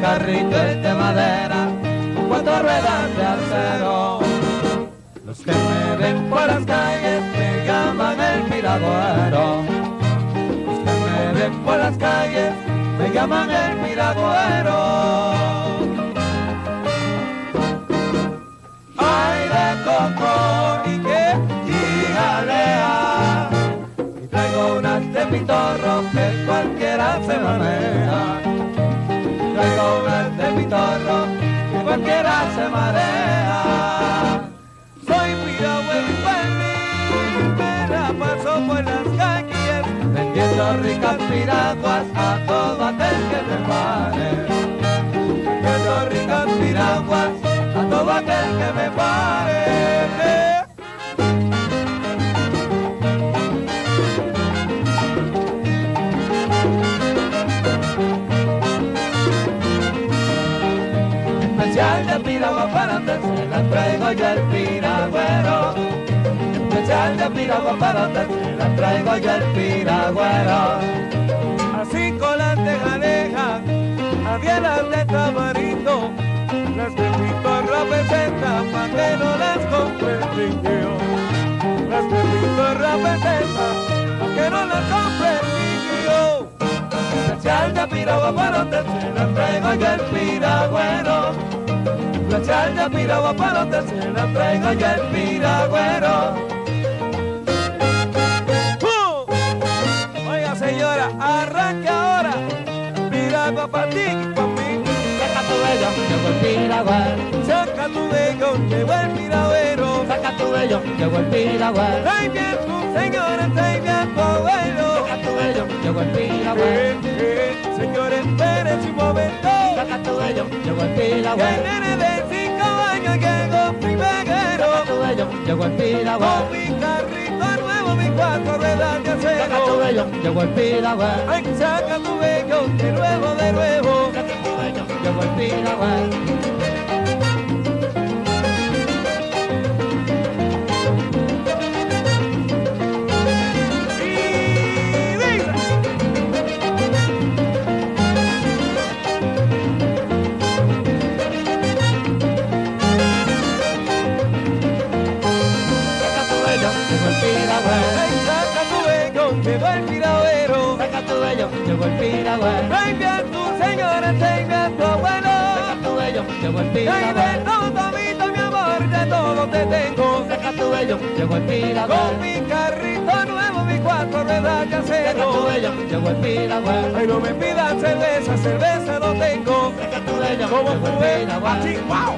carrito es de madera, con 4 ruedas de acero. Los que me ven por las calles me llaman el piragüero. Los que me ven por las calles me llaman el piragüero. Ay de coco y que y jalea, y traigo unas de pitorro que cualquiera se marea. Traigo unas de pitorro que cualquiera se marea. Soy piragüero y me la paso por las calles vendiendo ricas piraguas a todo aquel que me pare. Vendiendo ricas piraguas a todo aquel que me pare. Especial de piragua para usted, se la traigo yo el piragüero. Especial de piragua para usted, se la traigo yo el piragüero. Así colantes alejan, avielas de tamarindo, las de pitorra peseta, pa' que no las compre el niño. Las de pitorra peseta, pa' que no las compre el niño. Especial de piragua para usted, se la traigo yo el piragüero. Especial de piragua para usted, se la traigo yo el piragüero. Oiga señora, arranque ahora, piragua para ti y para mí. Saca tu vello, llegó el piragüero. Saca tu vello, llegó el piragüero. Saca tu vello, llegó el piragüero. Trae bien tu señora, trae bien tu abuelo. Saca tu vello, llegó el piragüero. Señores, esperen un momento. Saca tu vello, llegó el piragüero. El nene de 5 años llegó primero. Saca tu vello, llegó el piragüero. Con mi carrito nuevo, mi 4 ruedas de acero. Saca tu vello, llegó el piragüero. Ay, saca tu vello, de nuevo, de nuevo. Saca tu vello, llegó el piragüero. Llegó el piragüero. Saca tu vello, llegó el piragüero. Trae bien tu señora, trae bien tu abuelo. Saca tu vello, llegó el piragüero. Trae de todo, todito, mi amor, de todo te tengo. Saca tu vello, llegó el piragüero. Con mi carrito nuevo, mi 4 ruedas de acero. Saca tu vello, llegó el piragüero. Ay, no me pidas cerveza, cerveza no tengo. Saca tu vello, llegó el piragüero. Así, wow.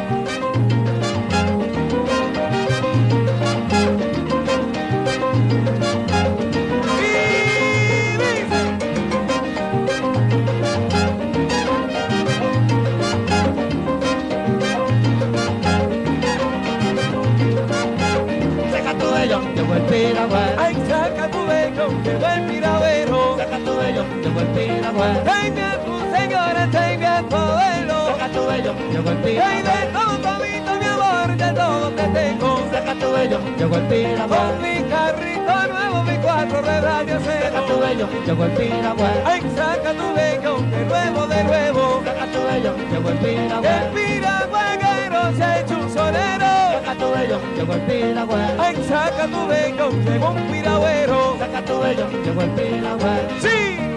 Llegó el piragüero. Ay, saca tu vello, llegó el piragüero. Saca tu vello, llegó el piragüero. Trae bien tu señora, trae bien tu abuelo. Saca tu vello, llegó el piragüero. Trae de todo, todito, mi amor, de todo te tengo. Saca tu vello, llegó el piragüero. Con mi carrito nuevo, mi 4 ruedas de acero. Saca tu vello, llegó el piragüero. Ay, saca tu vello, de nuevo, de nuevo. Saca tu vello, llegó el piragüero. El piragüero se ha hecho un solero. Saca tu vello, llegó el piragüero. Ay, saca tu vello, llegó un piragüero. Saca tu vello, llegó el piragüero. ¡Sí!